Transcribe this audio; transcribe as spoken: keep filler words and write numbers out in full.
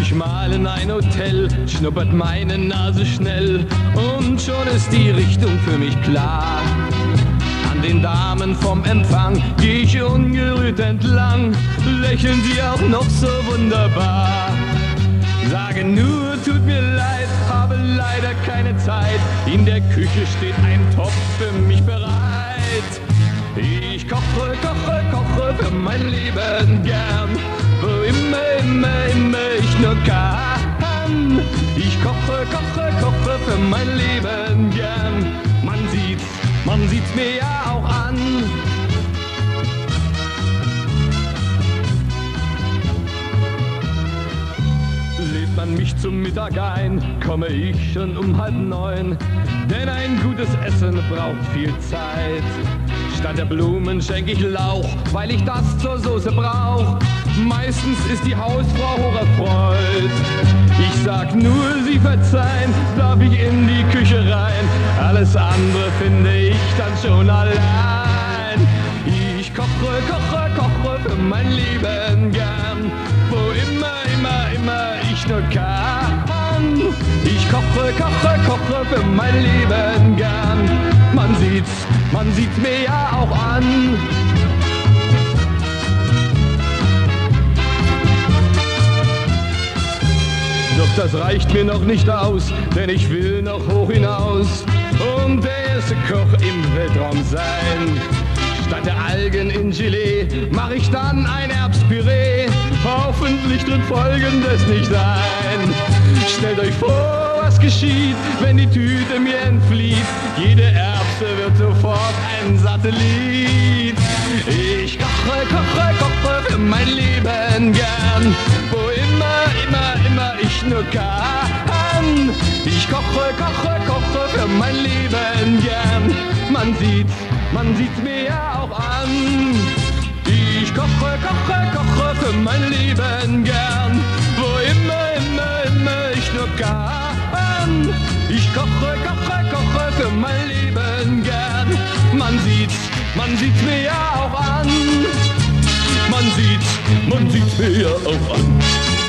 ich mal in ein Hotel, schnuppert meine Nase schnell und schon ist die Richtung für mich klar. An den Damen vom Empfang geh ich ungerührt entlang, lächeln sie auch noch so wunderbar. Sage nur, tut mir leid, habe leider keine Zeit, in der Küche steht ein Topf für mich bereit. Ich koche, koche, koche für mein Leben gern, wo immer, immer, immer ich nur kann. Ich koche, koche, koche für mein Leben gern. Man sieht's, man sieht's mir ja auch an. Lädt man mich zum Mittag ein, komme ich schon um halb neun, denn ein gutes Essen braucht viel Zeit. Statt der Blumen schenk ich Lauch, weil ich das zur Soße brauch. Meistens ist die Hausfrau hocherfreut. Ich sag nur, sie verzeihen, darf ich in die Küche rein. Alles andere finde ich dann schon allein. Ich koche, koche, koche für mein Leben gern, wo immer, immer, immer ich nur kann. Ich koche, koche, koche für mein Leben gern. Man sieht's, man sieht's mir ja auch an. Doch das reicht mir noch nicht aus, denn ich will noch hoch hinaus und der erste Koch im Weltraum sein. Statt der Algen in Gelee mach ich dann ein Erbspüree. Hoffentlich tritt Folgendes nicht ein. Stellt euch vor, was geschieht, wenn die Tüte mir entflieht. Jede Erbse wird sofort ein Satellit. Ich koche, koche, koche für mein Leben gern, wo immer, immer, immer ich nur kann. Ich koche, koche, koche für mein Leben gern. Man sieht's, man sieht's mir ja auch an. Ich koche, koche, koche für mein Leben gern, wo immer, immer, immer ich nur kann. Ich koche, koche, koche für mein Leben gern. Man sieht's, man sieht's mir ja auch an. Man sieht's, man sieht's mir ja auch an.